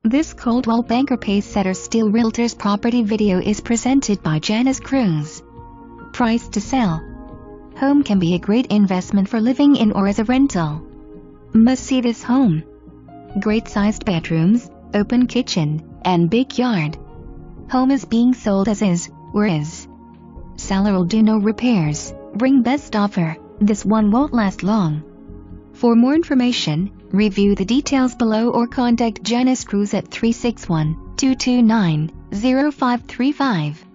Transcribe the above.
This Coldwell Banker Pacesetter Steel Realtors property video is presented by Janice Cruz. Price to sell. Home can be a great investment for living in or as a rental. Must see this home. Great sized bedrooms, open kitchen, and big yard. Home is being sold as is, or is. Seller will do no repairs, bring best offer. This one won't last long. For more information, review the details below or contact Janice Cruz at 361-229-0535.